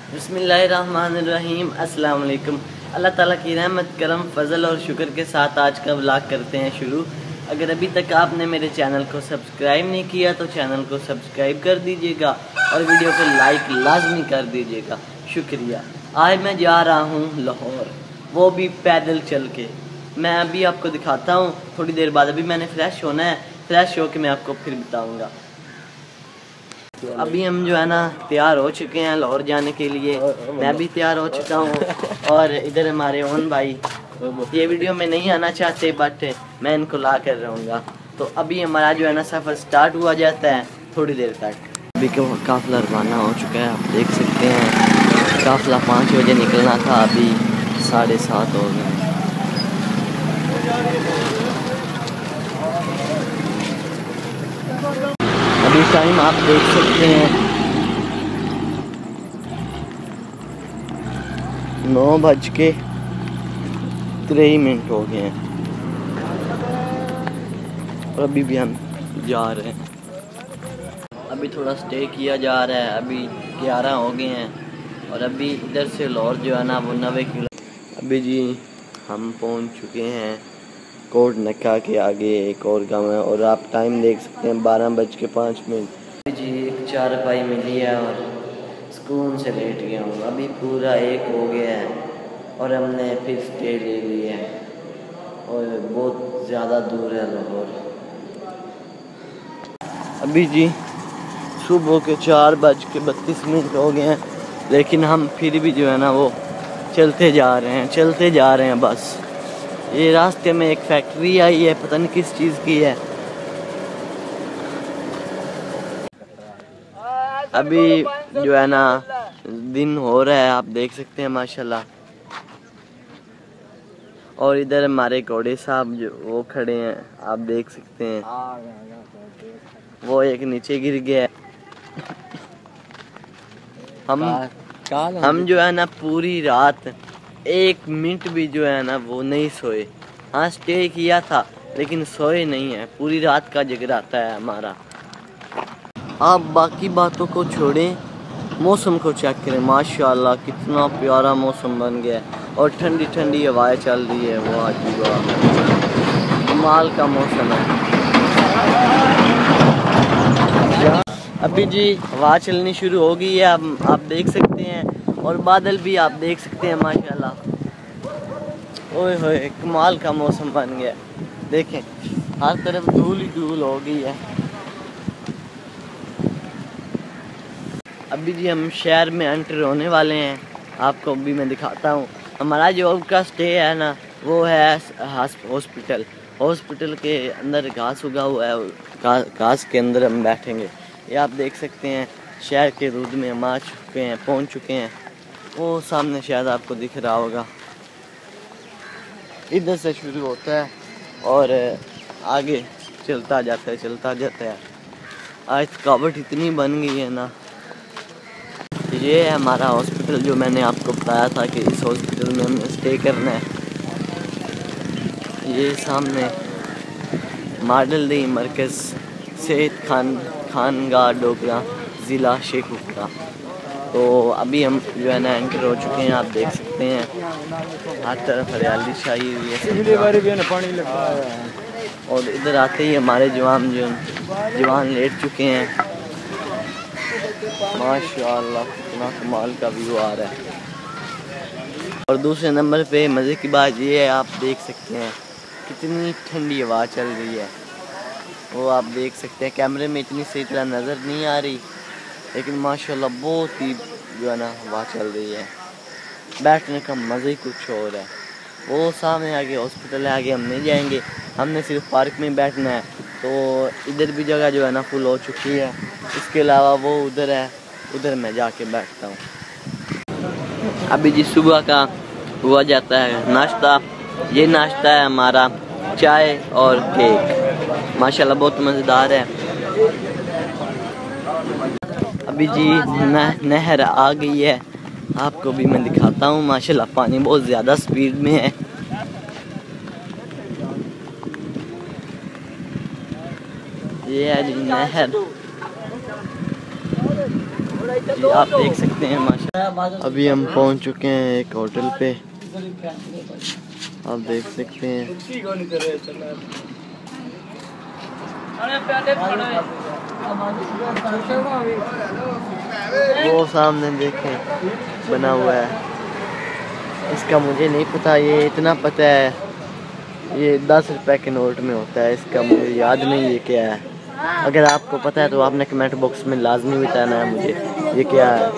बिस्मिल्लाहिर्रहमानिर्रहीम। अस्सलाम वालेकुम। अल्लाह ताला की रहमत करम फजल और शुक्र के साथ आज का व्लॉग करते हैं शुरू। अगर अभी तक आपने मेरे चैनल को सब्सक्राइब नहीं किया तो चैनल को सब्सक्राइब कर दीजिएगा और वीडियो को लाइक लाजमी कर दीजिएगा, शुक्रिया। आज मैं जा रहा हूँ लाहौर, वो भी पैदल चल के। मैं अभी आपको दिखाता हूँ थोड़ी देर बाद। अभी मैंने फ्रेश होना है, फ्रेश होकर मैं आपको फिर बताऊँगा। तो अभी हम जो है ना तैयार हो चुके हैं लाहौर जाने के लिए। मैं भी तैयार हो चुका हूँ और इधर हमारे ओन भाई ये वीडियो में नहीं आना चाहते बट मैं इनको ला कर रहूँगा। तो अभी हमारा जो है ना सफ़र स्टार्ट हुआ जाता है थोड़ी देर तक। अभी काफ़िला रवाना हो चुका है, आप देख सकते हैं। काफ़िला 5 बजे निकलना था, अभी 7:30 हो गए। अभी टाइम आप देख सकते हैं 9:03 हो गए हैं और अभी भी हम जा रहे हैं। अभी थोड़ा स्टे किया जा रहा है। अभी 11 हो गए हैं और अभी इधर से लाहौर जो है ना वो 90 किलो। अभी जी हम पहुंच चुके हैं कोट नक्का के आगे एक और गाँव है और आप टाइम देख सकते हैं 12:05। जी एक चारपाई मिली है और सुकून से लेट गया हूँ। अभी पूरा 1 हो गया है और हमने फिर स्टे ले लिया है और बहुत ज़्यादा दूर है लाहौर। अभी जी सुबह के 4:32 हो गए हैं, लेकिन हम फिर भी जो है ना वो चलते जा रहे हैं बस। ये रास्ते में एक फैक्ट्री आई है, पता नहीं किस चीज़ की है। अभी जो है ना दिन हो रहा है, आप देख सकते हैं माशाल्लाह। और इधर हमारे घोड़े साहब जो वो खड़े हैं, आप देख सकते हैं। वो एक नीचे गिर गया है। हम जो है ना पूरी रात 1 मिनट भी जो है ना वो नहीं सोए। हाँ स्टे किया था लेकिन सोए नहीं है। पूरी रात का जगराता है हमारा। आप बाकी बातों को छोड़ें, मौसम को चेक करें। माशाल्लाह कितना प्यारा मौसम बन गया है और ठंडी ठंडी हवाएं चल रही है। वाह जी वाह, कमाल का मौसम है। अभी जी हवा चलनी शुरू हो गई है, आप देख सकते हैं। और बादल भी आप देख सकते हैं माशाल्लाह। ओए होए कमाल का मौसम बन गया। देखें हर तरफ धूल ही धूल हो गई है। अभी जी हम शहर में एंटर होने वाले हैं, आपको अभी मैं दिखाता हूँ। हमारा जो का स्टे है ना वो है हॉस्पिटल के अंदर घास उगा हुआ है। घास के अंदर हम बैठेंगे। ये आप देख सकते हैं शहर के रूद में हम आ चुके हैं, पहुँच चुके हैं। वो सामने शायद आपको दिख रहा होगा, इधर से शुरू होता है और आगे चलता जाता है। आज थकावट इतनी बन गई है ना। ये है हमारा हॉस्पिटल जो मैंने आपको बताया था कि इस हॉस्पिटल में हमें स्टे करना है। ये सामने मॉडल दी मरकज़ सेहत खानगाह डोगरा ज़िला शेखपुरा। तो अभी हम जो है ना एंटर हो चुके हैं, आप देख सकते हैं। हर तरफ हरियाली छाई हुई है और इधर आते ही हमारे जवान लेट चुके हैं। माशाल्लाह कितना कमाल का व्यू आ रहा है। और दूसरे नंबर पे मज़े की बात ये है, आप देख सकते हैं कितनी ठंडी हवा चल रही है। वो आप देख सकते हैं कैमरे में इतनी सही तरह नज़र नहीं आ रही, लेकिन माशाल्लाह बहुत ही जो है ना हवा चल रही है। बैठने का मज़ा ही कुछ और है। वो सामने आगे हॉस्पिटल है, आगे हम नहीं जाएंगे, हमने सिर्फ पार्क में बैठना है। तो इधर भी जगह जो है ना फुल हो चुकी है। इसके अलावा वो उधर है, उधर मैं जाके बैठता हूँ। अभी जी सुबह का हुआ जाता है नाश्ता। ये नाश्ता है हमारा चाय और केक, माशाल्लाह बहुत मज़ेदार है। अभी जी नहर आ गई है, आपको भी मैं दिखाता हूँ। माशाल्लाह पानी बहुत ज़्यादा स्पीड में है। ये है जी नहर। जी आप देख सकते हैं माशाल्लाह। अभी हम पहुंच चुके हैं एक होटल पे, आप देख सकते हैं। वो सामने देखें बना हुआ है, इसका मुझे नहीं पता, ये इतना पता है ये 10 रुपए के नोट में होता है, इसका मुझे याद नहीं ये क्या है। अगर आपको पता है तो आपने कमेंट बॉक्स में लाजमी बताना है मुझे ये क्या है।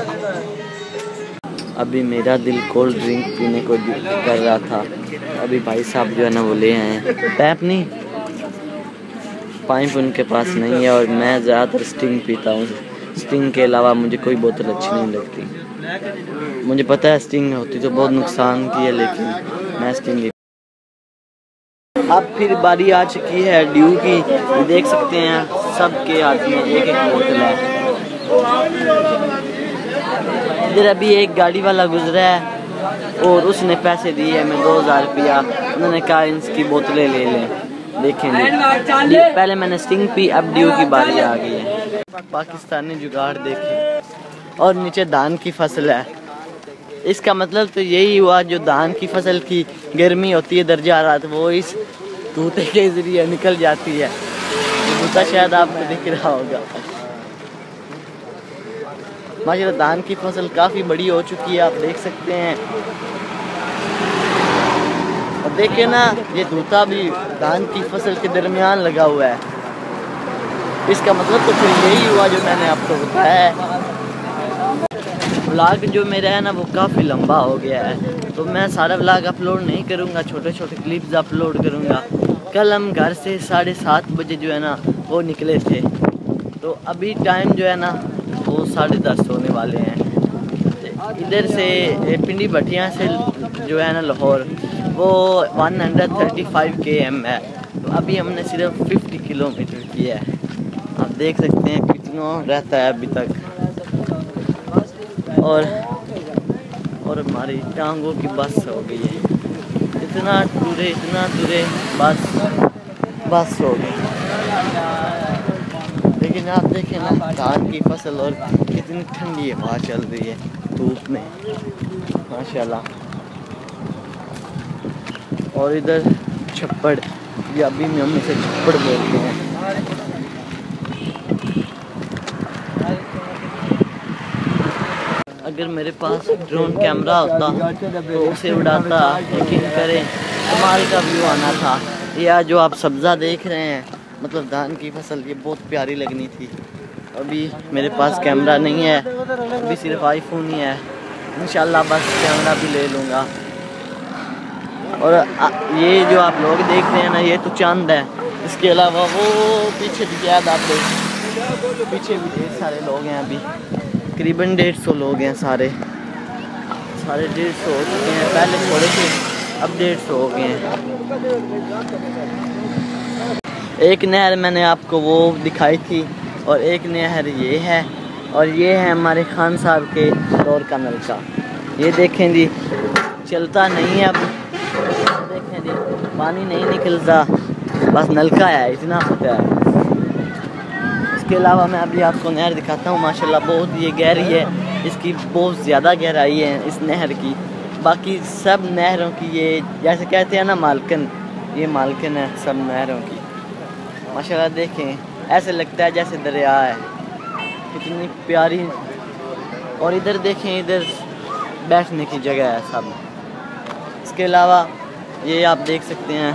अभी मेरा दिल कोल्ड ड्रिंक पीने को कर रहा था, अभी भाई साहब जो है ना वो ले आए हैं। पैप नहीं, पाइप उनके पास नहीं है और मैं ज़्यादातर स्टिंग पीता हूँ। स्टिंग के अलावा मुझे कोई बोतल अच्छी नहीं लगती। मुझे पता है स्टिंग होती तो बहुत नुकसान की है, लेकिन मैं स्टिंग। अब फिर बारी आ चुकी है ड्यू की, देख सकते हैं सबके हाथ में एक एक बोतल है। इधर अभी एक गाड़ी वाला गुजरा है और उसने पैसे दिए हमें 2000 रुपया, उन्होंने कहा इसकी बोतलें ले लें। देखेंगे पहले मैंने स्टिंग पी, अब ड्यू की बारी आ गई है। पाकिस्तानी जुगाड़ देखें, और नीचे धान की फसल है। इसका मतलब तो यही हुआ जो धान की फसल की गर्मी होती है दर्जा हरारत, वो इस तूते के जरिए निकल जाती है। तूता शायद आपको दिख रहा होगा। माशाल्लाह धान की फसल काफ़ी बड़ी हो चुकी है, आप देख सकते हैं। और देखिए ना ये तूता भी धान की फसल के दरमियान लगा हुआ है। इसका मतलब तो फिर यही हुआ जो मैंने आपको बताया है। व्लॉग जो मेरा है ना वो काफ़ी लंबा हो गया है, तो मैं सारा व्लॉग अपलोड नहीं करूँगा, छोटे छोटे क्लिप्स अपलोड करूँगा। कल हम घर से 7:30 बजे जो है ना वो निकले थे, तो अभी टाइम जो है ना वो 10:30 होने वाले हैं। इधर से पिंडी भटिया से जो है ना लाहौर वो 135 km है, तो अभी हमने सिर्फ 50 किलोमीटर किया है। आप देख सकते हैं कितना रहता है अभी तक। और हमारी टांगों की बस हो गई है, इतना टूरे बस हो गई। लेकिन आप देखें ना धान की फसल और कितनी ठंडी हवा चल रही है धूप में माशाल्लाह। और इधर छप्पड़, या अभी हम इसे छप्पड़ बोलते हैं। अगर मेरे पास ड्रोन कैमरा होता तो उसे उड़ाता, यकीन करें कमाल का व्यू आना था। या जो आप सब्ज़ा देख रहे हैं मतलब धान की फसल, ये बहुत प्यारी लगनी थी। अभी मेरे पास कैमरा नहीं है, अभी सिर्फ आईफोन ही है। इंशाल्लाह बस कैमरा भी ले लूँगा। और ये जो आप लोग देख रहे हैं ना ये तो चांद है, इसके अलावा वो पीछे भी याद आप देख, पीछे भी ढेर सारे लोग हैं। अभी तकरीबन 150 लोग हैं, सारे 150 हो चुके हैं। पहले थोड़े थे, अब 150 हो गए हैं। एक नहर मैंने आपको वो दिखाई थी और एक नहर ये है, और ये है हमारे खान साहब के दौर का नलका। ये देखें जी चलता नहीं है, अब देखें जी पानी नहीं निकलता, बस नलका है, इतना पता है। इसके अलावा मैं अभी आपको नहर दिखाता हूँ, माशाल्लाह बहुत ये गहरी है, इसकी बहुत ज़्यादा गहराई है इस नहर की। बाकी सब नहरों की ये जैसे कहते हैं ना मालकन, ये मालकन है सब नहरों की। माशाल्लाह देखें ऐसे लगता है जैसे दरिया है, कितनी प्यारी। और इधर देखें, इधर बैठने की जगह है सब। इसके अलावा ये आप देख सकते हैं।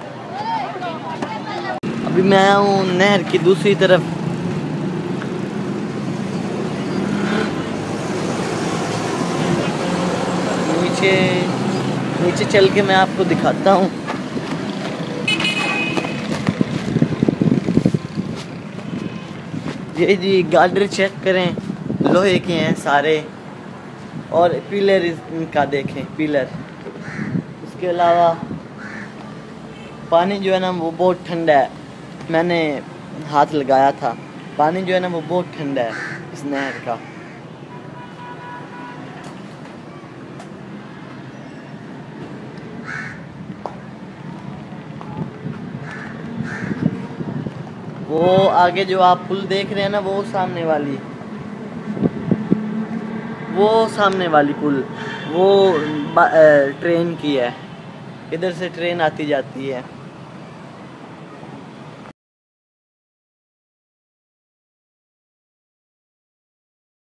अभी मैं हूँ नहर की दूसरी तरफ। नीचे चल के मैं आपको दिखाता हूँ। ये जी गार्डर चेक करें, लोहे के हैं सारे, और पिलर इनका देखें पिलर। इसके अलावा पानी जो है ना वो बहुत ठंडा है, मैंने हाथ लगाया था, पानी जो है ना वो बहुत ठंडा है इस नहर का। वो आगे जो आप पुल देख रहे हैं ना वो सामने वाली, वो सामने वाली पुल वो ट्रेन की है, इधर से ट्रेन आती जाती है।